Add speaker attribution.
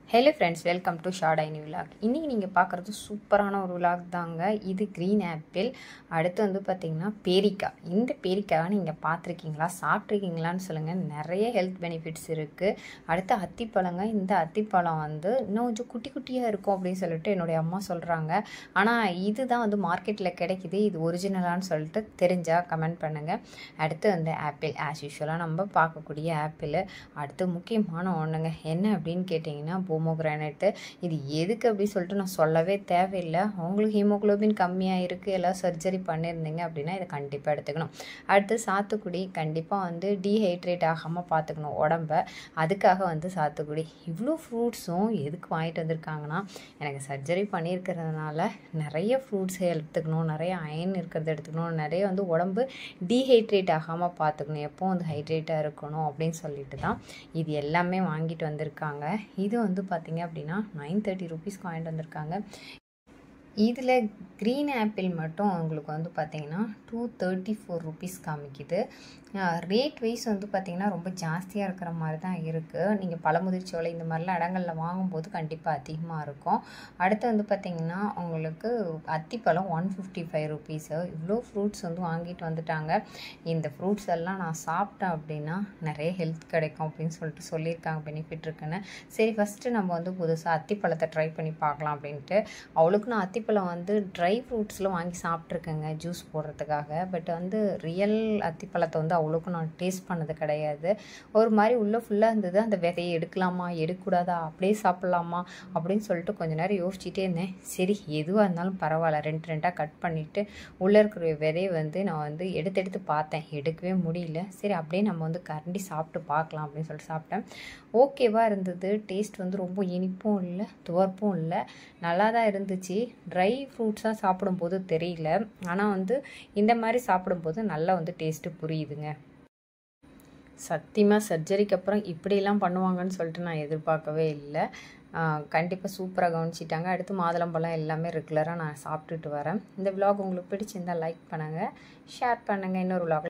Speaker 1: Hello friends, welcome to ஷார்டைனி vlog. இன்றைக்கி நீங்கள் பார்க்குறது சூப்பரான ஒரு விலாக் தாங்க. இது க்ரீன் ஆப்பிள். அடுத்து வந்து பார்த்திங்கன்னா பேரிக்காய். இந்த பேரிக்காய் நீங்கள் பார்த்துருக்கீங்களா, சாப்பிட்ருக்கீங்களான்னு சொல்லுங்கள். நிறைய ஹெல்த் பெனிஃபிட்ஸ் இருக்குது. அடுத்து அத்திப்பழங்க. இந்த அத்திப்பழம் வந்து இன்னும் கொஞ்சம் குட்டி குட்டியாக இருக்கும் அப்படின்னு சொல்லிட்டு என்னுடைய அம்மா சொல்கிறாங்க. ஆனால் இதுதான் வந்து மார்க்கெட்டில் கிடைக்கிது. இது ஒரிஜினலான்னு சொல்லிட்டு தெரிஞ்சால் கமெண்ட் பண்ணுங்கள். அடுத்து வந்து ஆப்பிள், ஆஸ் யூஷுவலாக நம்ம பார்க்கக்கூடிய ஆப்பிள். அடுத்து முக்கியமான ஒன்றுங்க, என்ன அப்படின்னு கேட்டிங்கன்னா போமோகிரானேட்டு. இது எதுக்கு அப்படின்னு சொல்லிட்டு நான் சொல்லவே தேவையில்லை. அவங்களுக்கு ஹீமோக்ளோபின் கம்மியாக இருக்குது, எல்லாம் சர்ஜரி பண்ணியிருந்தீங்க அப்படின்னா இதை கண்டிப்பாக எடுத்துக்கணும். அடுத்து சாத்துக்குடி. கண்டிப்பாக வந்து டீஹைட்ரேட் ஆகாமல் பார்த்துக்கணும் உடம்ப. அதுக்காக வந்து சாத்துக்குடி. இவ்வளோ ஃப்ரூட்ஸும் எதுக்கு வாங்கிட்டு வந்திருக்காங்கன்னா, எனக்கு சர்ஜரி பண்ணியிருக்கிறதுனால நிறைய ஃப்ரூட்ஸ் எடுத்துக்கணும், நிறைய அயன் இருக்கிறத எடுத்துக்கணும், நிறைய வந்து உடம்பு டீஹைட்ரேட் ஆகாமல் பார்த்துக்கணும், எப்போ வந்து ஹைட்ரேட்டாக இருக்கணும் அப்படின்னு சொல்லிட்டு தான் இது எல்லாமே வாங்கிட்டு வந்திருக்காங்க. இது வந்து பார்த்திங்க அப்படின்னா 930 ரூபீஸ்க்கு வாங்கிட்டு வந்திருக்காங்க. இதில் க்ரீன் ஆப்பிள் மட்டும் உங்களுக்கு வந்து பார்த்திங்கன்னா 234 ரூபீஸ் காமிக்குது. ரேட் வைஸ் வந்து பார்த்திங்கன்னா ரொம்ப ஜாஸ்தியாக இருக்கிற மாதிரி தான் இருக்குது. நீங்கள் பழமுதிர்ச்சோலை இந்த மாதிரிலாம் இடங்களில் வாங்கும்போது கண்டிப்பாக அதிகமாக இருக்கும். அடுத்து வந்து பார்த்திங்கன்னா உங்களுக்கு அத்திப்பழம் 155 ரூபீஸு. இவ்வளோ ஃப்ரூட்ஸ் வந்து வாங்கிட்டு வந்துட்டாங்க. இந்த ஃப்ரூட்ஸ் எல்லாம் நான் சாப்பிட்டேன் அப்படின்னா நிறைய ஹெல்த் கிடைக்கும் அப்படின்னு சொல்லிட்டு சொல்லியிருக்காங்க, பெனிஃபிட் இருக்குன்னு. சரி, ஃபஸ்ட்டு நம்ம வந்து புதுசாக அத்திப்பழத்தை ட்ரை பண்ணி பார்க்கலாம் அப்படின்ட்டு. அவளுக்கு நான் அத்திப்பழம் வந்து ட்ரை ஃப்ரூட்ஸில் வாங்கி சாப்பிட்ருக்கேங்க ஜூஸ் போடுறதுக்காக. பட் வந்து ரியல் அத்திப்பழத்தை வந்து அவ்வளோக்கும் நான் டேஸ்ட் பண்ணது கிடையாது. ஒரு மாதிரி உள்ளே ஃபுல்லாக இருந்தது. அந்த விதையை எடுக்கலாமா எடுக்கக்கூடாதா, அப்படியே சாப்பிட்லாமா அப்படின்னு சொல்லிட்டு கொஞ்ச நேரம் யோசிச்சுட்டே இருந்தேன். சரி, எதுவாக இருந்தாலும் பரவாயில்ல, ரெண்டாக கட் பண்ணிவிட்டு உள்ளே இருக்கிற விதையை வந்து நான் வந்து எடுத்து பார்த்தேன். எடுக்கவே முடியல. சரி, அப்படியே நம்ம வந்து கரண்டி சாப்பிட்டு பார்க்கலாம் அப்படின்னு சொல்லிட்டு சாப்பிட்டேன். ஓகேவாக இருந்தது. டேஸ்ட் வந்து ரொம்ப இனிப்பும் இல்லை, துவர்ப்பும் இல்லை, நல்லா தான் இருந்துச்சு. ட்ரை ஃப்ரூட்ஸாக சாப்பிடும்போது தெரியல, ஆனால் வந்து இந்த மாதிரி சாப்பிடும்போது நல்லா வந்து டேஸ்ட்டு புரியுதுங்க. சத்தியமாக சர்ஜரிக்கு அப்புறம் இப்படிலாம் பண்ணுவாங்கன்னு சொல்லிட்டு நான் எதிர்பார்க்கவே இல்லை. கண்டிப்பாக சூப்பராக கவனிச்சிட்டாங்க. அடுத்து மாதுளம்பழம் எல்லாமே ரெகுலராக நான் சாப்பிட்டுட்டு வரேன். இந்த விலாக் உங்களுக்கு பிடிச்சிருந்தால் லைக் பண்ணுங்கள், ஷேர் பண்ணுங்கள். இன்னொரு விலாக்